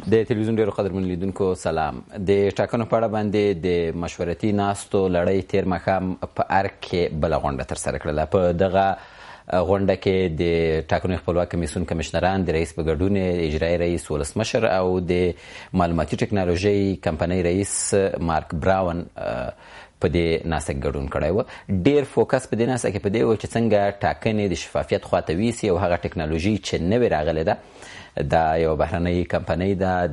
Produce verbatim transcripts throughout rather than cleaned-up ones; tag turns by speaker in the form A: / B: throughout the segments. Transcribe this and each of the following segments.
A: د تلویزیون ډیرو قدرمنو لیدونکو سلام. د ټاکنو په اړه باندې د مشورتي ناستو لړۍ تیر ماښام په ارګ کې بله غونډه ترسره کړله. په دغه غونډه کې د ټاکنو خپلواک کمیسیون کمشنران، د رئیس په ګډون اجرایي رئیس ولسمشر او د معلوماتي ټکنالوژۍ کمپنۍ رئیس مارک براون په دې ناسته کې ګډون کړی و. ډېر فوکس په دې ناسته کې په دې و چې څنګه ټاکنې د شفافیت خواته ویسي او هغه ټکنالوژي چې نوې راغلې ده دا یو بهرنۍ کمپنۍ ده،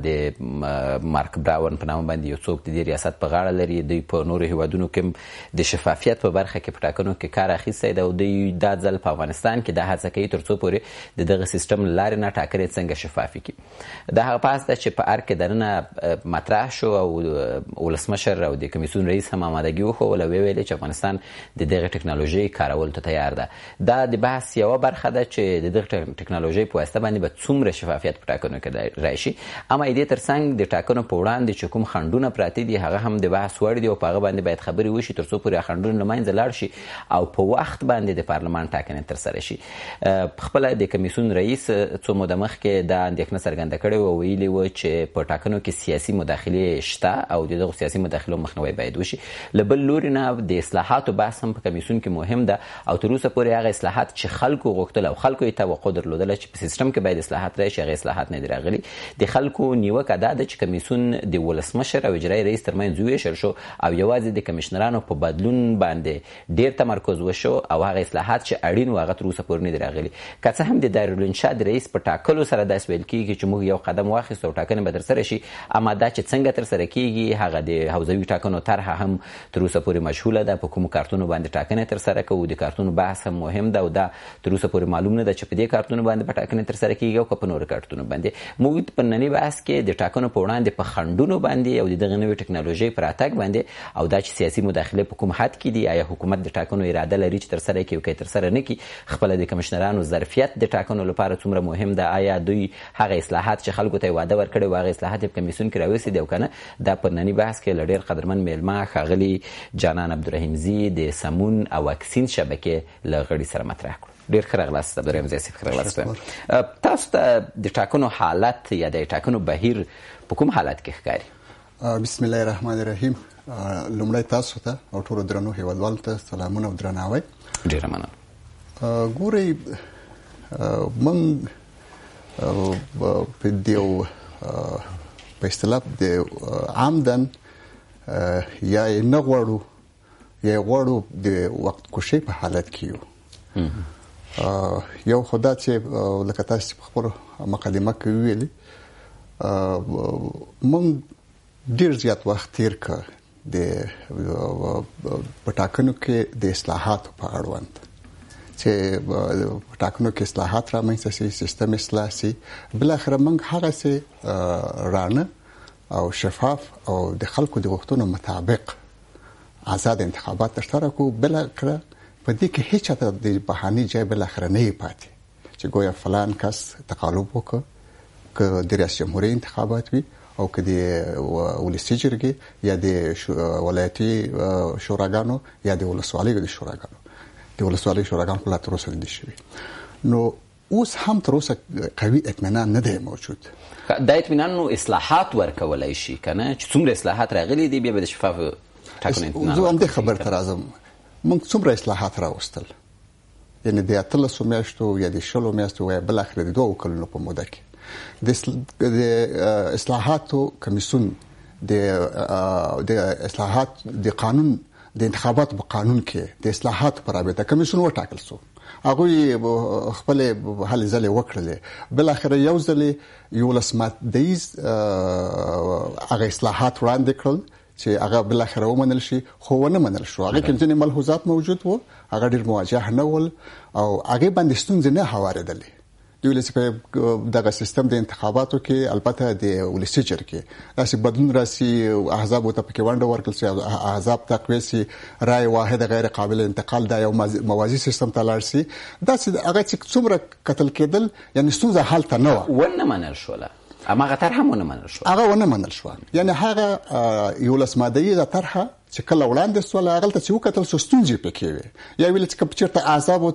A: د مارک براون په نامه باندې یو څوک د دې ریاست په غاړه لري. دوی په نورو هیوادونو کې د شفافیت په برخه کې په ټاکنو کې کار اخیستی ده او دوی دا ځل په افغانستان کې دا هڅه کوي تر څو پورې د دغه سیستم له لارې نه ټاکنې څنګه شفافې کړي. دا هغه بحث ده چې په ارګ کې دننه مطرح شو او ولسمشر او د کمیسیون رئیس هم آمادګي وښوله او ویلې چې افغانستان د دغه ټکنالوژۍ کارولو ته تیار ده. دا د بحث یوه برخه ده چې د دغه ټکنالوژۍ په واسطه باندې به څومره شفافیت په ټاکنو کې راشي. اما دې ترڅنګ د ټاکنو په وړاندې چې کوم خنډونه پراته دي هغه هم د بحث وړ دي او په هغه باندې باید خبرې وشي تر څو پورې خنډونه له منځه لاړ شي او په وخت باندې د پارلمان ټاکنې ترسره شي. خپله د کمیسیون رئیس څو موده مخکې دا اندېښنه څرګنده کړې وه، ویلي وه چې په ټاکنو کې سیاسي مداخلې شته او د دغو سیاسي مداخلو مخنیوی باید وشي. له بل لوري نه د اصلاحاتو بحث هم په کمیسیون کې مهم ده او تر اوسه پورې هغه اصلاحات چې خلکو غوښتل او خلکو یې توقع درلودله چې په سیسټم کې باید اصلاحات راشي هغه اصلاحات نه دي راغلي. د خلکو نیوکه دا ده چې کمیسیون د ولسمشر او اجرایي رئیس ترمنځ وویشل شو او یوازې د کمیشنرانو په بدلون باندې ډیر تمرکز وشو او هغه اصلاحات چې اړین و هغه تر اوسه پورې نه دي راغلي. که څه هم د دارالانشا د رئیس په ټاکلو سره داسې ویل کېږي چې موږ یو قدم واخیستو او ټاکنې به ترسره شي، اما دا چې څنګه ترسره کېږي هغه د حوزوي ټاکنو طرحه هم تر اوسه پورې مجهوله ده. په کومو کارتونو باندې ټاکنې ترسره کوو، د کارتونو بحث هم مهم ده او دا تر اوسه پورې معلوم نه ده چې په دې کارتونو باندې به ټاکنې ترسره کېږي او که په نورو کارتونو باندې. موږ په ننني بحث کې د ټاکنو په وړاندې په خنډونو باندې او د دغه نوې ټکنالوژۍ پر راتګ باندې او دا چې سیاسي مداخلې په کوم حد کې دي، آیا حکومت د ټاکنو اراده لري چې ترسره یې کړي او که یې ترسره نه کړي، خپله د کمشنرانو ظرفیت د ټاکنو لپاره څومره مهم ده، آیا دوی هغه اصلاحات چې خلکو ته یې واده ورکړی و هغه اصلاحات یې په کمیسیون کې راوستي دي او که نه. دا په ننني بحث کې له ډېر قدرمن میلمه ښاغلي جانان عبدالرحیمزي د سمون او واکسین شبکې له غړي سره مطرح کړو. ډېر ښه راغلاست عبدالرحیم زی صاحب. ښه راغلاست. تاسو ته د ټاکنو حالت یا د ټاکنو بهیر په کوم حالت کې ښکاري؟
B: بسم الله الرحمن الرحیم. لومړی تاسو ته او ټولو درنو هیوادوالو ته سلامونه او درناوی.
A: ډېره مننه.
B: ګورئ، موږ په دې په اصطلاح د عمدن یا یې نه غواړو یا یې غواړو د وخت کشۍ په حالت کې یو. یو خدا چې لکه تاسو په خپل مقدمه کې ویلي مونږ ډیر زیات وخت تیر کړ د پټاکنو کې د اصلاحاتو په اړوند چې پټاکنو کې اصلاحات رامنځته شي، سیستم اصلاح شي. بل اخر مونږ هغه سي رانه او شفاف او د خلکو د غوښتنو مطابق آزاد انتخابات ترسره کو. بل اخر په دې کې هیڅ چاته د بهاني ځای بل اخر نه پاتې چې ګویا فلان کس تقالب وکړ، که د ریاست جمهوریت انتخابات وي او که د ولسي جرګې یا د ولایتي شوراګانو یا د ولسوالیو د شوراګانو د ولسوالیو شوراګانو په لا تر اوسه نه دي شوي. نو اوس هم تر اوسه قوي اطمینان نه دی موجود.
A: دا اطمینان نو اصلاحات ورکولای شي که نه، چې څومره اصلاحات راغلي دي بیا به د شفاف ټاکنو اطمینان.
B: زه همدې خبر ته راځم. موږ څومره اصلاحات راوستل، یعنی د اتلسو میاشتو یا د شلو میاشتو یا بل اخر د دوه کلونو په موده کې د اصلاحاتو کمیسیون د د اصلاحات د قانون د انتخاباتو په قانون کې د اصلاحاتو پر رابطه کمیسیون وټاکل شو. هغه خپل حل ځلې وکړلې. بل اخر یو ځلې یو لسمات دیز هغه اصلاحات وړاندې کړل چې هغه بل اخر ومنل شي، خو ونه منل شو. هغه کې ځینې ملحوظات موجود وو، هغه ډیر مواجه نه ول او هغه باندې ستونزې نه هواردلې. د ولسی په دغه سیستم د انتخاباتو کې البته د ولسی جرګې داسې بدلون راسي، احزاب ته پکې ونډه ورکړل شي، احزاب تقویه سي، رائے واحده غیر قابل انتقال دا یو موازی سیستم ته لاړ سي. داسې هغه چې څومره قتل کېدل یعنی ستونزه حل ته نه و،
A: ونه منل شوله. اما هغه طرحه ونه منل شو.
B: هغه ونه منل شو. یعنی هغه یو لسمادیه طرحه چې کله وړاندې سول هغه ته چې وکتل ستونزې پکې وي. یا ویل چې کپچرته احزاب ته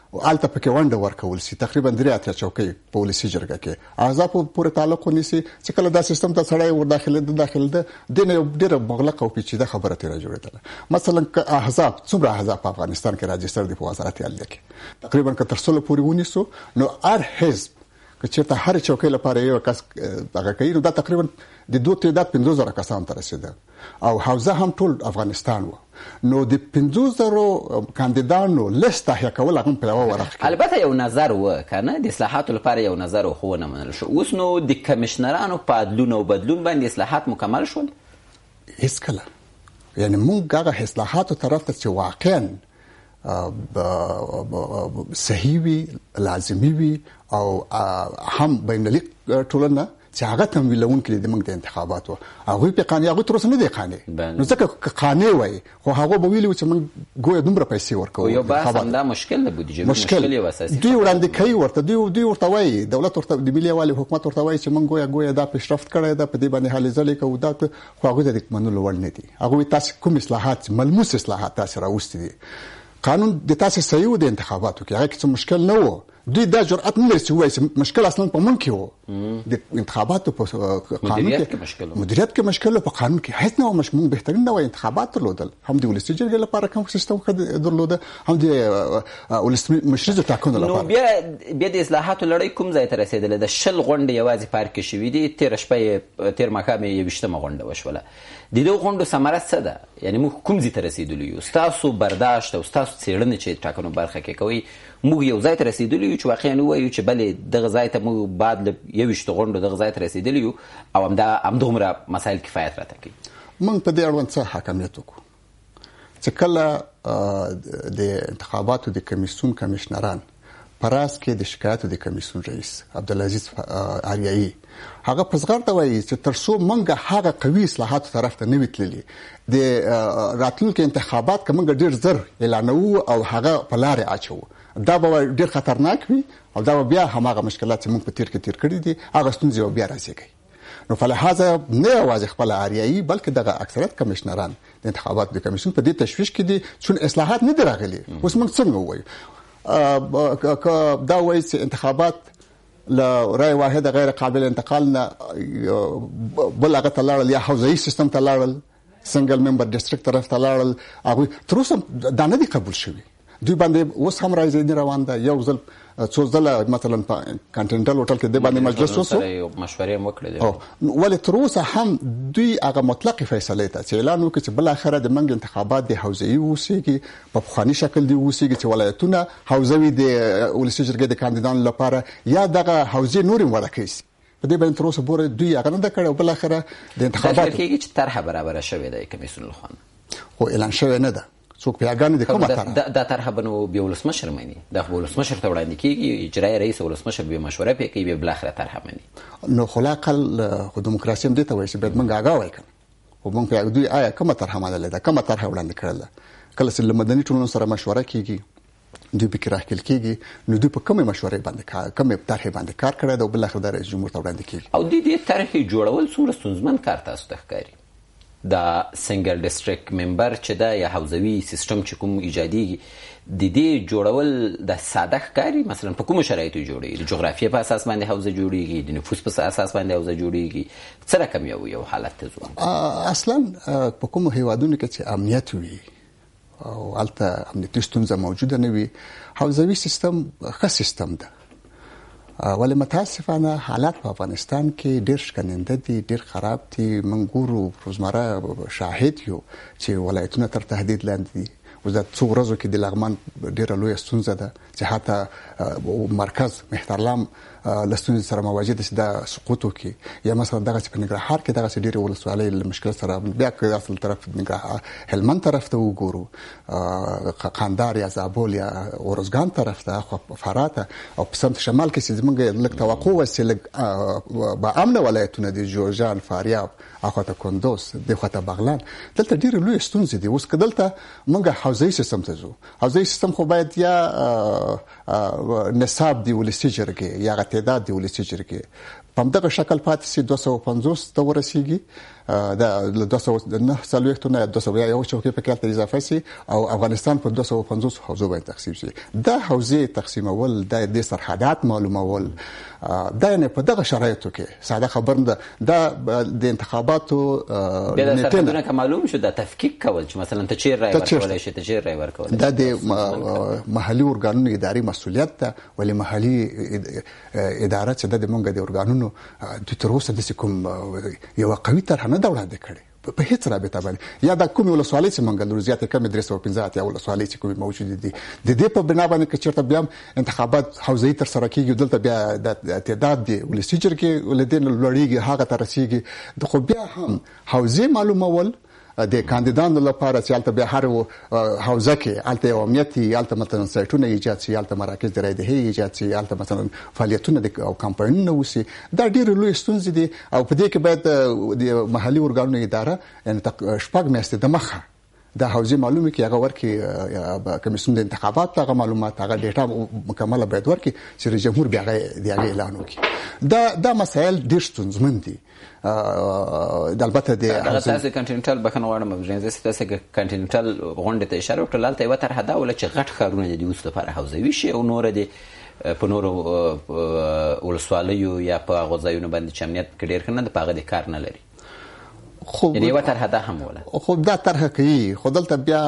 B: آلته پکې ونډه ورکول شي تقریبا درې اتیا چوکۍ په ولسي جرګه کې احزاب پورې تعلق ونیسي چې کله دا سیستم ته سړی ور داخله د داخله د دنه ډیره مغلقه او پیچیده خبره تیر جوړېدله مثلا احزاب څومره احزاب په افغانستان کې راجستر دي په وزارت عالیه کې تقریبا که تر څلو پورې ونیسو نو هر حزب که چېرته هر چوکۍ لپاره یو کس هغه کوي نو دا تقریبا د دوه تعداد پنځه زره کسان ته رسیده او حوزه هم ټول افغانستان و نو د پنځه زره کاندیدانو لیست تهیه کول هغه په یو ورځ
A: البته یو نظر و کنه د اصلاحاتو لپاره یو نظر خو نه منل شو اوس نو د کمشنرانو په عدلون او بدلون باندې اصلاحات مکمل شول
B: هیڅ کله یعنی موږ هغه اصلاحاتو طرف ته چې واقعا صحیح وي لازمي وي او هم بینالمللي ټولنه چې هغه تمویلون کړي د موږ د انتخاباتو هغه په قانون هغه تر اوسه نه دی قانون نو ځکه قانون وای خو هغه به ویلو چې موږ ګویا دومره پیسې ورکوو
A: یو بحث هم دا مشکل نه بودیجه مشکل یو اساسي
B: دوی وړاندې کوي ورته دوی دوی ورته وایي دولت ورته د ملي والي حکومت ورته وایي چې موږ ګویا ګویا دا پیشرفت کړی دا په دې باندې حالې ځلې کوو دا خو هغه د منلو وړ نه دي هغه تاسو کوم اصلاحات ملموس اصلاحات تاسو راوستي دي قانون د تاسو صحیح د انتخاباتو کې هغه څه مشکل نه و دوی دا جرأت نه لري چې وایي مشکل اصلا په مونږ کې و د انتخاباتو په قانون کې
A: مشکل
B: مدیریت کې مشکل په قانون کې هیڅ نه و مشمول بهترین نه و انتخابات درلودل هم د ولسي جرګې لپاره کوم سیستم خد درلوده هم د ولسي مشرزو ټاکنو لپاره
A: نو بیا بیا د اصلاحاتو لړۍ کوم ځای ته رسیدل د شل غونډې یوازې پارک کې شوې دي تیر شپه تیر مخامه یو وشتمه غونډه وشوله د دې غونډو ثمره څه ده یعنی موږ کوم ځای ته رسیدلی یو تاسو برداشت او تاسو څېړنې چې ټاکنو برخه کې کوي موږ یو ځای ته رسیدلی یو چې واقعا وایو چې بلې دغه ځای ته موږ بعد له یویشتو غونډو دغه ځای ته رسیدلی یو او همدا همدومره مسایل کفایت راته کوي
B: موږ په دې اړوند څه حاکمیت وکړو چې کله د انتخاباتو د کمیسیون کمیشنران پراس کې د شکایتو د کمیسیون رئیس عبدالعزیز آریایی هغه پزغرته وایي چې تر څو موږ هغه قوي اصلاحاتو طرف ته نه وتللی د راتلونکو انتخابات که موږ ډیر زر اعلانوو او هغه په لارې اچوو دا به ډیر خطرناک وي او دا به بیا هماغه مشکلات چې موږ په تیر کې تیر کړي دي هغه ستونزې به بیا راځي نو فلهذا نه یوازې خپل آریایی بلکې دغه اکثریت کمیشنران د انتخاباتو د کمیسیون په دې تشویش کې دي چې اصلاحات نه دي راغلي اوس موږ څنګه وایو دا وایي چې انتخابات له رای واحد غیر قابل انتقال نه بل هغه ته لاړل یا حوزوي سیستم ته لاړل سنگل ممبر ډیسټریکټ طرف ته لاړل هغه تر اوسه دا نه دي قبول شوي دوی باندې اوس هم راځي روان ده یو ځل څو ځله مثلا په کانټینټل هوټل کې د باندې مجلس وسو
A: مشورې وکړې
B: ولې تر اوسه هم دوی هغه مطلق فیصله ته چې اعلان وکړي چې بل اخره د منګ انتخابات د حوزوي وسیږي په خواني شکل دی وسیږي چې ولایتونه حوزوي د ولسي جرګې د کاندیدانو لپاره یا دغه حوزې نورم ورکړي په دې باندې تر اوسه پورې دوی هغه نه کړو بل اخره د انتخابات
A: کې چې طرحه برابر شوې ده کمیسیون لخوا
B: خو اعلان شوی نه ده څوک پیاګانې د کومه طرح
A: دا طرحه بنو بیا ولسمشر مانی د ولسمشر ته وړاندې کیږي اجرای رئیس ولسمشر به مشوره کوي به بل اخره طرحه مانی
B: نو خلاقل خو دیموکراسي هم دې ته وایي چې باید موږ هغه وایو او موږ په دوی آیا کومه طرحه ماده ده کومه طرحه وړاندې کړل کله چې مدني ټولنو سره مشوره کیږي دوی به راخل کیږي نو دوی په کومه مشورې باندې کار کومه طرحه باندې کار کړی دا بل اخر د رئیس جمهور ته وړاندې کیږي
A: او د دې طرحه جوړول څومره ستونزمن کار تاسو ته ښکاري دا سنگل ډیسټریکټ ممبر چې دا یا حوزوي سیستم چې کوم ایجادي د دې جوړول د ساده ښکاري مثلا په کوم شرایطو جوړیږي د جغرافیې په اساس باندې حوزه جوړیږي د نفوس په اساس باندې حوزه جوړیږي څه رقم یو یو حالت ته ځو
B: اصلا په کوم هیوادونو کې چې امنیت وي او البته امنیتي ستونزه موجوده نه وي حوزوي سیستم ښه سیستم ده ولې متاسفانه حالات په افغانستان کې ډېر شکننده دي ډېر خراب دي موږ ګورو روزمره شاهد یو چې ولایتونه تر تهدید لاندې دي اوس د څو ورځو کې د لغمان ډېره لویه ستونزه ده چې حتی مرکز مهترلام لستونزې سره مواجه دي چې دا سقوط وکړي یا مثلا دغه چې په ننګرهار کې دغه ډېرې ولسوالۍ له مشکل سره بیا که اصل طرف ننګرهار هلمند طرف ته وګورو قندهار یا زابل یا ارزګان طرف ته خو فرات او په سمت شمال کې چې موږ لږ توقع وسي لږ با امن ولایتونه دي جوزجان فاریاب اخوته کندوز دغه بغلان دلته ډېر لوی ستونزې دي اوس کدلته موږ حوزوي سیستم ته ځو حوزوي سیستم خو باید یا نصاب دی ولسي جرګې یا تعداد دی ولسي جرګې په همدغه شکل پاتې سي دوه سوه پنځوس ته ورسیږي د دوه سوه نه څلوېښت نه دوه سوه یو چوکۍ په کې اضافه سي او افغانستان په دوه سوه پنځوس حوزو باندې تقسیم شي. دا حوزې تقسیمول د سرحدات معلومول دا نه په دغه شرایطو کې ساده خبر نه دا د انتخاباتو
A: د سرحدونو که معلوم شو د تفکیک کول چې مثلا ته چیر رای ورکولای شي ته چیر رای ورکولای
B: دا د محلي ارګانونو اداري مسؤلیت ده ولې محلي اداره چې د موږ د ارګانونو د تر اوسه د کوم یو قوي طرح نه دا وړاندې کړي په هیڅ رابطه باندې یا د کومې ولسوالۍ چې موږ لرو زیاتې کمې درې سوه پنځه اتیا ولسوالۍ چې کومې موجودې دي د دې په بنا باندې که چېرته بیا هم انتخابات حوزهیي ترسره کېږي دلته بیا د تعداد د ولسي جرګې له دې نه لوړېږي هغه ته رسېږي خو بیا هم حوزې معلومول د کاندیدانو لپاره چې هلته بیا هر حوزه کې هلته یو امنیت وي هلته مثلا سایټونه ایجاد شي هلته مراکز د رایدهیې ایجاد شي هلته مثلا فعالیتونه او کمپاینونه وشي دا ډېرې لویې ستونزې دي او په دې کې باید د محلي ارګانونو اداره یعنې شپږ میاشتې دمخه دا حوزې معلومه کې هغه ورکړي کمیسیون د انتخابات هغه معلومات هغه ډیټا مکمله باید ورکړي چې رئیس جمهور بیا د هغې اعلان وکړي. دا دا مسایل ډېر ستونزمن دي. د البته د
A: هغه تاسو کنټیننټل بخنه غواړم ورنځ تاسو کنټیننټل غونډه ته اشاره وکړه لته یو طرح دا ول چې غټ ښارونه د اوس لپاره حوزوي شي او نور دي په نورو ولسوالیو یا په غوځایونو باندې چې امنیت کې ډېر کنه د پاغه د کار نه لري خو یعنی یو طرح دا هم ولا
B: خو دا طرح کوي خو دلته بیا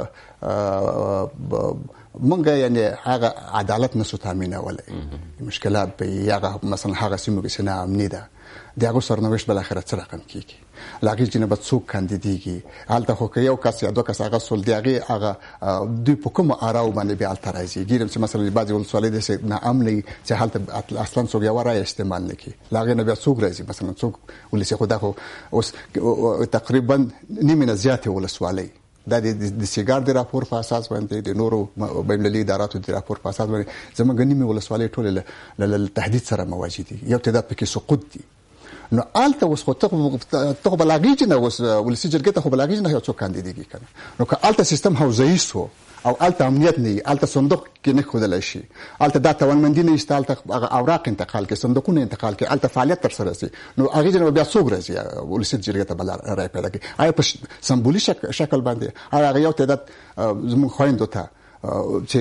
B: مونږ یعنی هغه عدالت نسو تامینولای مشکلات به هغه مثلا هغه سیمو کې نه امنی ده دغه سرنوشت بل اخرت سره رقم کیږي لاګي جنبه څوک کاندیدېږي حالت خو یو کس یا دوه کس هغه سول دیغه هغه دوی په کوم اراو باندې به الترایزي ګیرم چې مثلا بعضي ولسوالۍ د نه امني چې حالت اصلا څوک یو راي استعمال نکي لاګي نه بیا څوک راځي مثلا څوک ولسی خو دغه اوس تقریبا نیمه زیاته ولسوالۍ دا د سیګار د راپور په اساس باندې د نورو بینالمللي اداراتو د راپور په اساس باندې زموږ نیمه ولسوالۍ ټول له تهدید سره مواجه دي یو تعداد پکې سقوط دي نو آلته اوس خو ته ته بلاغیج نه اوس ولسی جرګه ته بلاغیج نه یو څوک کاندیدګي کنه نو که آلته سیستم حوزه‌ای سو او آلته امنیت نه آلته صندوق کې نه خودل شي آلته دا توانمندي نه استالته اوراق انتقال کې صندوقونه انتقال کې آلته فعالیت تر سره سي نو هغه جن بیا څوک راځي ولسی جرګه ته بل راي پیدا کوي آیا په سمبولي شکل باندې هغه یو تعداد زموږ خويندو ته چې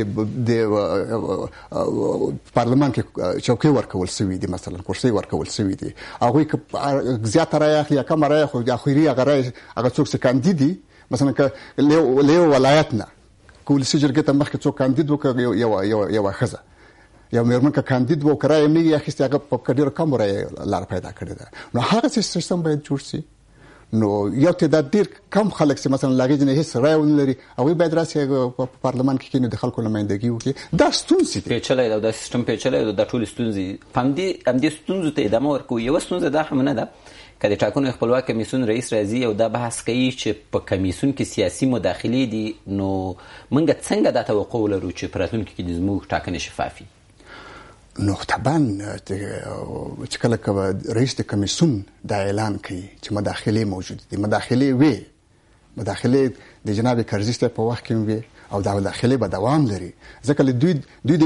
B: د پارلمان کې چوکۍ ورکول سوي دي مثلا کرسي ورکول سوي دي هغه زیاته راي اخلي کم راي خو د اخیری هغه راي هغه څوک چې کاندیدي مثلا ک له ولایت نه کول سي جرګه ته مخکې څوک کاندید وکړي یو یو یو خزه یو مېرمن ک کاندید وکړای نه یې اخیسته هغه په ډېر کم راي لار پیدا کړی ده نو هغه سیستم باید جوړ شي نو یو تعداد ډیر کم خلک چې مثلا لاګي نه هیڅ رائے ونلري او به دراسه په پارلمان کې کینو د خلکو نمائندګي وکړي دا ستونزې دي
A: پیچلې دا سیستم پیچلې د ټول ستونزې پاندي ام دي ستونزې ته ادامه ورکو یو ستونزه دا هم نه ده کله ټاکنو خپلواک کمیسیون رئیس راځي او دا بحث کوي چې په کمیسیون کې سیاسي مداخله دي نو موږ څنګه دا توقع لرو چې پراتون کې د زموږ ټاکنې شفافي
B: نو طبعا چې کله کله رئیس د کمیسیون دا اعلان کوي چې مداخله موجود دي مداخله وي مداخله د جناب کرزي په وخت کې وي او دا مداخله به دوام لري ځکه دوی دوی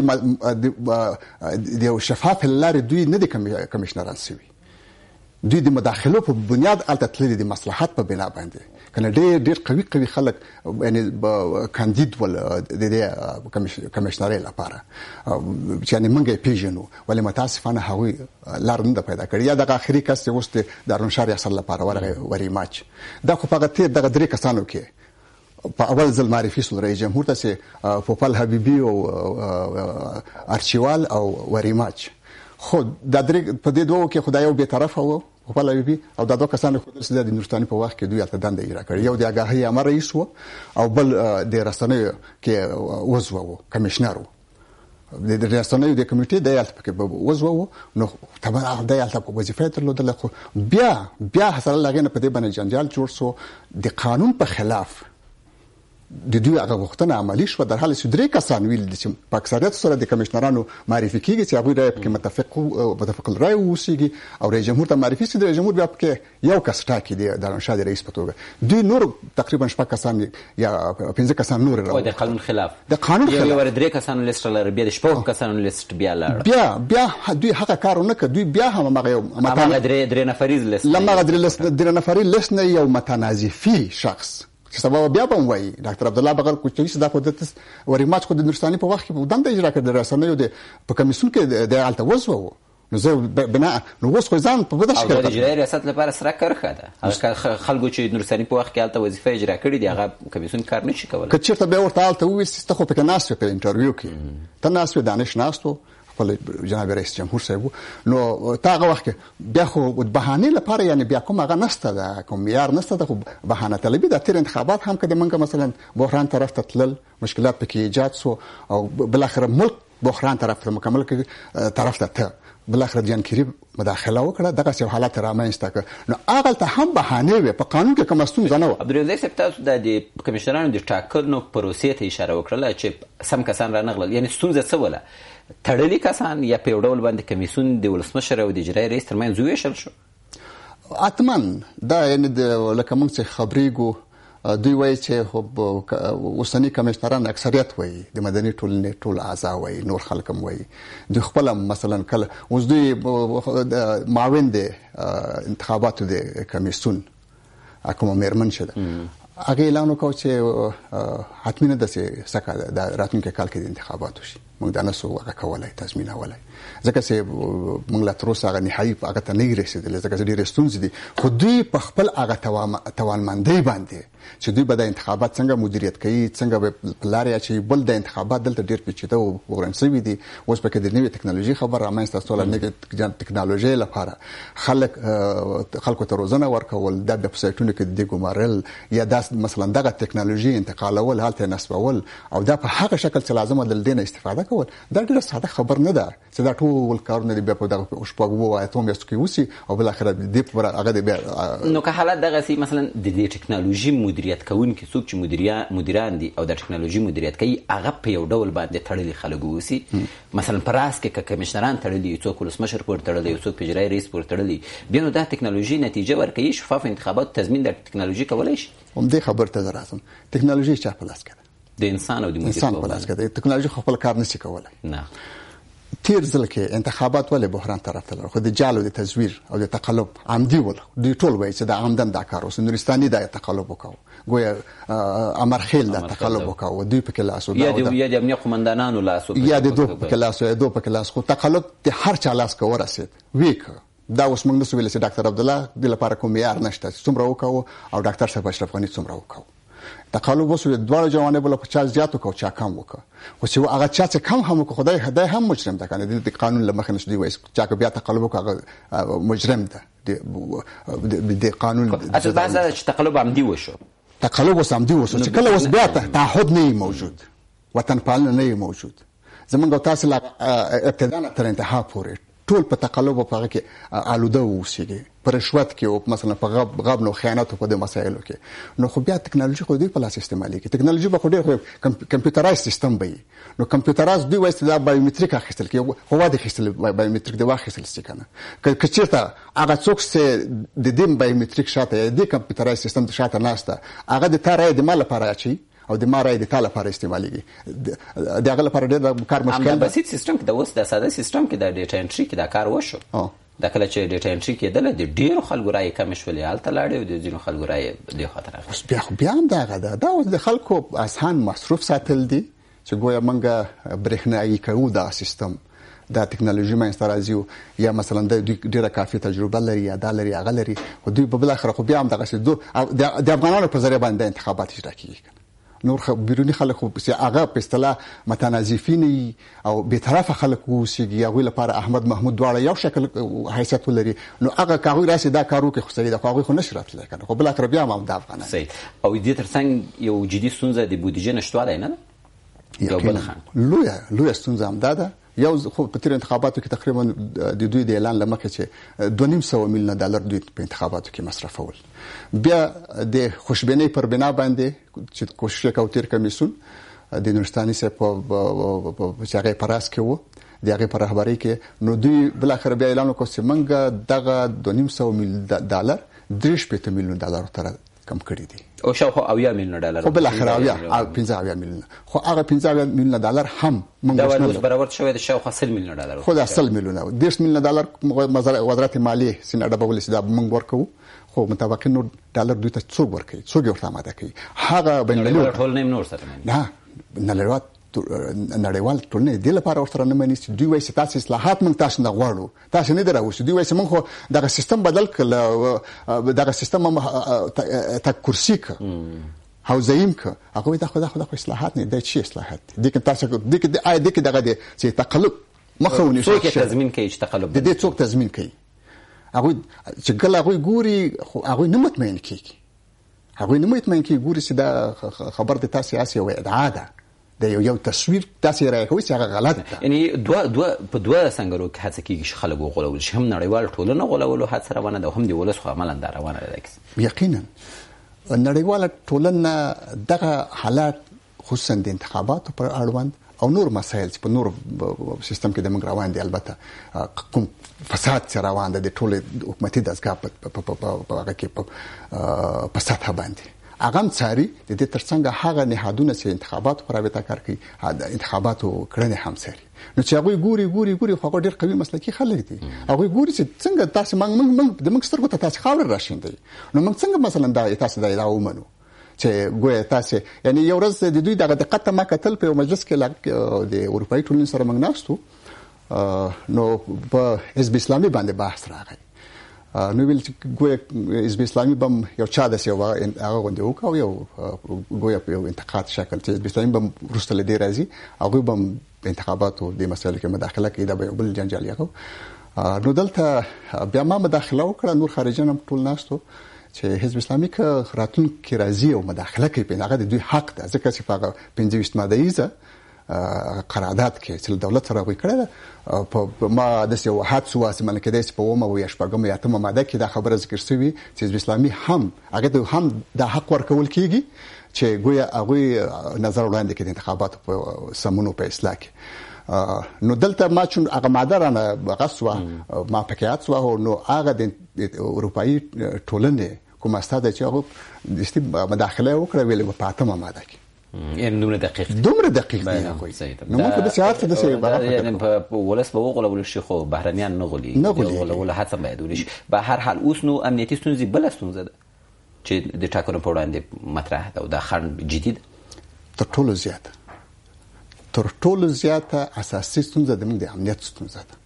B: د شفاف لارې دوی نه دي کمشنران سوي دوی د مداخله په بنیاد الته تللي د مصلحت په بنا باندې کنه ډېر ډېر قوي قوي خلک یعنی کاندید ول د دې کمشنري لپاره چې نه منګي پیژنو ولې متاسفانه هغوی لار نه پیدا کړی یا د اخري کس چې وسته د ارون شاري اصل لپاره ورغه وری ماچ دا خو هغه ته د درې کسانو کې په اول ځل معرفي سول رئیس جمهور ته چې پوپل حبيبي او ارچیوال او وری ماچ خو د درې په دې دوه کې خدای یو به طرف وو په لوي او دا دوه کسان خو د نورستاني په وخت کې دوی الته دنده اجرا کړې یو د اگاهي امر رئیس وو او بل د رسنیو کې وزو وو کمشنر وو د رسنیو د کمیټې د یالت کې وزو وو نو طبعا د یالت په وظیفه ترلودل خو بیا بیا حاصل لګنه په دې باندې جنجال جوړ سو د قانون په خلاف د دوی هغه غوښتنه عملی شو در حال چې درې کسان ویل چې په اکثریت سره د کمشنرانو معرفي کیږي چې هغوی رایې پکې متفق متفق الرای اوسیږي او رئیس جمهور ته معرفي سي د رئیس جمهور بیا پکې یو کس ټاکي د دارالانشا د رئیس په توګه دوی نور تقریبا شپږ کسان یا پنځه کسان نور
A: راو د قانون خلاف
B: د قانون خلاف
A: یو درې کسانو لیست لري بیا د شپږ کسانو لیست بیا لري
B: بیا بیا دوی هغه کارونه کوي دوی بیا هم هغه یو
A: متنازع درې درې نفریز لیست
B: لمغه درې لیست درې نفریز لیست نه یو متنازعي شخص چې سبب بیا به وایي ډاکټر عبدالله بغل کوچنی صدا په دتس ورماچ خو د نورستاني په وخت کې دنده اجرا کړ د رسنیو د په کمیسیون کې د الته وځو نو زه بنا نو اوس خو ځان په بده شکل
A: د اجرایي ریاست لپاره سره کرخه ده هغه خلکو چې نورستاني په وخت کې الته وظیفه اجرا کړې دي هغه کمیسیون کار نشي کولای
B: که چیرته به ورته الته وې ست خو په ناس په انټرویو کې ته ناس په دانش ناستو خپل جناب رئیس جمهور صاحب نو تا هغه وخت بیا خو د بهانه لپاره یعنی بیا کوم هغه نسته ده کوم معیار نسته ده خو بهانه طلبي د تیر انتخابات هم کده منګه مثلا بحران طرف ته تلل مشکلات پکې ایجاد سو او بل اخر ملک بحران طرف ته مکمل کې طرف ته ته بل اخر جان کریم مداخله وکړه دغه څه حالات رامنځته کړ نو هغه ته هم بهانه وي په قانون کې کوم ستونزه نه و
A: عبدالرزاق صاحب تاسو د کمشنرانو د ټاکنو پروسې ته اشاره وکړه چې سم کسان را نغلل یعنی ستونزه څه ولا تړلي کسان یا په ډول باندې کمیسیون د ولسمشر او د اجرایي رئیس ترمنځ ویشل شو
B: اتمن دا یعنی د لکه موږ څه خبرېګو دوی وایي چې اوسنی کمشنران اکثریت وایي د مدني ټولنې ټول اعضا وایي نور خلک هم وایي د خپل مثلا کله اوس دوی معاون د انتخاباتو د کمیسیون کوم میرمن شته هغه اعلان وکړ چې حتمی نه د سکه د راتلونکي کال کې د انتخاباتو شي موږ دا نسو هغه کولای تضمین ولای ځکه چې موږ لا تر اوسه هغه نهایي هغه ته نه رسیدل ځکه چې ډېر ستونزې دي خو دوی په خپل هغه توانمندۍ باندې چې دوی به د انتخابات څنګه مدیریت کوي څنګه به پلاریا چې بل د انتخابات دلته ډېر پیچیده او وګورنسوي دي اوس پکې د نوې ټکنالوژي خبر رامنځته سول نه ټکنالوژي لپاره خلک خلکو ته روزنه ورکول د ویب سایټونو کې د ګمارل یا داس مثلا دغه ټکنالوژي انتقالول حالت نسبول او دا په هغه شکل چې لازم د دې استفاده کول دا ډېر ساده خبر نه ده چې دا ټول کارونه دی په دغه شپږو آیتوم یې سکي وسی او بل اخر دې پر هغه دی
A: نو که حالت دغه سي مثلا د دې ټکنالوژي مدیریت کوونکي څوک چې مدیریان مدیران دي او د ټکنالوژي مدیریت کوي هغه په یو ډول باندې تړلي خلک وسی مثلا پراس کې کمشنران تړلي څوک ولسمشر پور تړلي څوک اجرایي رئیس پور تړلي بیا نو دا ټکنالوژي نتیجه ورکوي شفاف انتخابات تضمین د ټکنالوژي کولای شي
B: هم دې خبر ته راځم ټکنالوژي چا په لاس کې
A: د انسان او د
B: انسان په لاس کې د ټکنالوژي خپل کار نشي کولای
A: نه
B: تیر ځل کې انتخابات ولې بحران طرف ته خو د جالو د تزویر او د تقلب عمدي ول دوی ټول وایي چې د عمدن دا کار اوس نورستاني د تقلب وکاو ګویا امرخیل د تقلب وکاو دوی په کلاسو
A: یا د یا د امنیه قومندانانو لاسو
B: یا د دوه په کلاسو یا دوه په کلاس خو تقلب د هر چا لاس کو ورسید ویک دا اوس موږ نسو ویل چې ډاکټر عبدالله د لپاره کوم معیار نشته څومره وکاو او ډاکټر صاحب اشرف غنی څومره وکاو تقلب وسو د دوه جوانب له پچاس زیاتو کو چا کم وکړه خو چې هغه چا چې کم هم کو خدای هدايه هم مجرم ده کنه د قانون لمخ نشي دی وایي چې بیا تقلب وکړه مجرم ده د قانون
A: اصل بعض چې تقلب عمدي وشو
B: تقلب وسامدي وشو چې کله وس بیا تعهد نه موجود وطن پالنه نه موجود زمونږ تاسو لا ابتدا تر انتها پورې ټول په تقلب او په کې آلوده وسیږي پر رشوت کې او مثلا په غب غب نو خیانت په د مسایلو کې نو خو بیا ټکنالوژي خو دې په لاس استعمالي کې ټکنالوژي به خو ډېر کمپیوټرایز سیستم وي نو کمپیوټرایز دوی وایي دا بایومټریک اخیستل کې هو د اخیستل بایومټریک د واخیستل څه کنه که چیرته هغه څوک چې د دې بایومټریک شاته د کمپیوټرایز سیستم شاته ناشته هغه د تارای د مال لپاره اچي او د مارای د تاله لپاره استعماليږي دغه لپاره ډېر کار مشکل
A: دی بسيط سیستم کې د اوس د ساده سیستم کې د ډیټا انټری کې دا کار وشو دا کله چې ډیټا انټری کېدل د ډېرو خلکو راي کم شولې حالت لاړې او د ځینو خلکو راي د خطر
B: اوس بیا بیا هم دا غدا دا اوس د خلکو اسان مصرف ساتل دي چې ګویا منګه برېښنايي کوو دا سیستم دا ټکنالوژي ما استرازیو یا مثلا د ډیره کافي تجربه لري یا د لري هغه لري خو دوی په بل اخر خو بیا هم دغه د افغانانو په ذریعہ باندې انتخابات اجرا کیږي نور خو بیرونی خلک خو هغه په اصطلاح متنازفین او بی‌طرفه خلک وسیږي هغه لپاره احمد محمود دواړه یو شکل حیثیت ولري نو هغه کاوی راسي دا کارو کې خو سړي دا هغه خو نشرت لکه خو بل اخر بیا هم د افغانان
A: صحیح او دې ترڅنګ یو جدي ستونزه د بودیجه نشټوالی نه یو بل خان
B: لوی لوی ستونزه هم ده یو خو په تیر انتخاباتو کې تقریبا د دوی د اعلان لمخه چې دوه نیم سوه میلیونه ډالر دوی په انتخاباتو کې مصرفول. بیا د خوشبینۍ پر بنا باندې چې کوشش وکړ تیر کمیسون د نورستاني سه په هغه پراس کې وو د هغه پر رهبری کې نو دوی بل اخر بیا اعلان وکړ چې موږ دغه دوه نیم سوه میلیونه ډالر درې شپږ میلیونه ډالر تر کم کړی دي
A: او شاوخوا اویا میلیونه ډالر
B: خو بل اخر اویا پنځه اویا میلیونه خو هغه پنځه اویا میلیونه ډالر هم
A: موږ دا ولوس برابر شوی د شاوخوا سل میلیونه ډالر
B: خو د سل میلیونه دیرش میلیونه ډالر وزارت مالیه سینه ډبول چې دا موږ ورکو خو مطابق نور ډالر دوی ته څوک ورکوي څوک ورته آماده کوي هغه بنګلور
A: ټول نیم نور سره
B: نه نړیوال نړیوال ټولنه د لپاره ورته نه مني چې دوی وایي چې تاسو اصلاحات موږ تاسو نه غواړو تاسو نه دراوښ دوی وایي چې موږ خو دغه سیستم بدل کړ دغه سیستم ته کرسي ک او زعیم ک هغه دا خو دا خو اصلاحات نه د چی اصلاحات دي که تاسو د کې آی د کې دغه دي چې تقلب مخونی
A: څوک تضمین کوي چې تقلب
B: د دې څوک تضمین کوي هغه چې ګل هغه ګوري هغه نه مطمئن کیږي هغه نه مطمئن کیږي ګوري چې دا خبر د تاسو سیاسي او ادعا ده د یو یو تصویر تاسو راکوي چې هغه غلط ده
A: یعنی دوه دوه په دوه څنګهرو کې هڅه کیږي چې خلک وغولول شي هم نړیوال ټولنه غولولو هڅه روانه ده هم د ولس خو عملاً دا روانه ده
B: یقینا نړیواله ټولنه دغه حالات خصوصا د انتخاباتو پر اړوند او نور مسایل په نور سیستم کې د موږ روان دي البته کوم فساد چې روان ده د ټول حکومتي دستګاه په هغه کې په سطح باندې اغم څاري د دې ترڅنګ هغه نهادونه چې انتخابات پر رابطه کار کوي انتخاباتو کړنې هم څاري نو چې هغه ګوري ګوري ګوري خو ډېر قوي مسلکي خلک دي هغه ګوري چې څنګه تاسو موږ موږ د موږ سترګو ته تاسو خاور راشندي نو موږ څنګه مثلا دا تاسو دا راومنو چې ګویا تاسو یعنی یو ورځ د دوی دغه دقت ما کتل په مجلس کې د اروپאי ټولنې سره موږ ناستو نو په حزب اسلامي باندې بحث راغی نو ویل چې ګویا حزب اسلامي بم یو چا د سیوا هغه غونډه وکاو یو ګویا په یو انتقاد شکل چې حزب اسلامي بم روسته لدی راځي هغه بم انتخاباتو د مسایلو کې مداخله کوي دا به بل جنجال یو نو دلته بیا ما مداخله وکړه نور خارجان هم ټول ناستو چې حزب اسلامي که راتون کې راځي او مداخله کوي په هغه د دوی حق ده ځکه چې هغه پنځه ویشت ماده قرارداد کې چې دولت سره غوي کړل په ما د یو حادثه واسه ملک دیس په ومه او شپږم یا اتمه ماده کې دا خبره ذکر شوی چې حزب اسلامي هم هغه هم د حق ورکول کیږي چې ګویا هغه نظر وړاندې کړي انتخابات په سمونو په اصلاح کې نو دلته ما چون هغه ماده رانه غسوه ما پکې اڅوه نو هغه د اروپאי ټولنې کوم استاد چې هغه د مداخله وکړه ویل په اتمه ماده کې
A: یعنی دومره دقیق
B: دومره دقیق دی نو موږ د سیاست د څه
A: بغاوت یعنی په ولس به وغولول شي خو بهرنیان نه غولي وغولول هڅه باید ونشي به هر حال اوس نو امنیتي ستونزې بل ستونزه ده چې د ټاکنو په وړاندې مطرح ده او دا خنډ جدي ده
B: تر ټولو زیاته تر ټولو زیاته اساسي ستونزه د موږ د امنیت ستونزه ده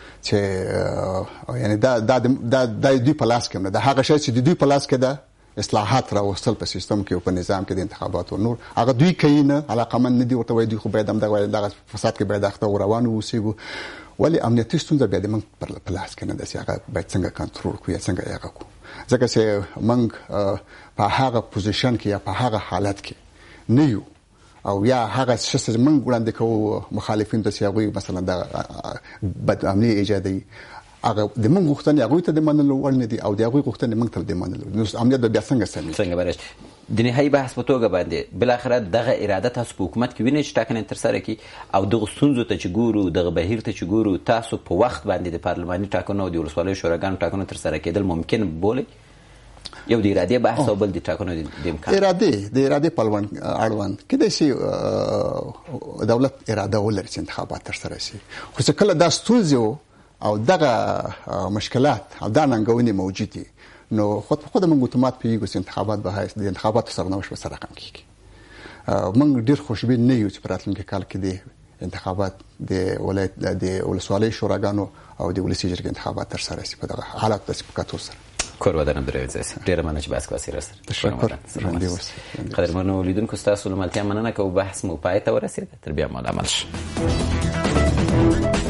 B: چې یعنی دا دا د دوی په لاس کې نه ده هغه شی چې د دوی په لاس کې ده اصلاحات راوستل په سیستم کې او په نظام کې د انتخاباتو نور هغه دوی کوي نه علاقمن نه دي ورته وایي دوی خو باید هم دغه فساد کې باید اخته روان اوسېږو ولی امنیتي ستونزه بیا د موږ پر پلاس کې نه ده چې هغه باید څنګه کنټرول کړو یا څنګه یې کو ځکه چې موږ په هغه پوزیشن کې یا په هغه حالت کې نه یو او یا هغه څه چې موږ وړاندې کوو مخالفین ته چې هغوی مثلا د بد امني ایجادوي هغه د موږ غوښتنې هغوی ته د منلو وړ نه دي او د هغوی غوښتنې موږ ته د منلو نو امنیت به بیا څنګه سمي
A: څنګه برش د نهایي بحث په توګه باندې بل اخر دغه اراده تاسو په حکومت کې وینئ چې ټاکنې تر سره کی او دغه ستونزو ته چې ګورو دغه بهیر ته چې ګورو تاسو په وخت باندې د پارلماني ټاکنو او د ولسوالۍ شوراګانو ټاکنو تر سره کېدل ممکن بولي یو د اراده بحث او بل د ټاکنو د امکان
B: اراده د اراده پلوان اړوند کله چې دولت اراده ولري چې انتخابات تر سره شي خو څه کله دا ستونزې او دغه مشکلات او دا ننګونې موجود دي نو خود په خود موږ اتومات پیږو چې انتخابات به د انتخاباتو سرنوشت به سره رقم کیږي موږ ډیر خوشبین نه یو چې په راتلونکي کال کې د انتخابات د ولایت د ولسوالۍ شوراګانو او د ولسي جرګې انتخابات تر سره شي په دغه حالت د سپکاتو سره
A: کور ودانم درېځي ډیر مننه چې باسکو سره سره قدرمنو لیدونکو تاسو له ملتیا مننه کوم بحث مو پای ته ورسید تر بیا مو عمل شي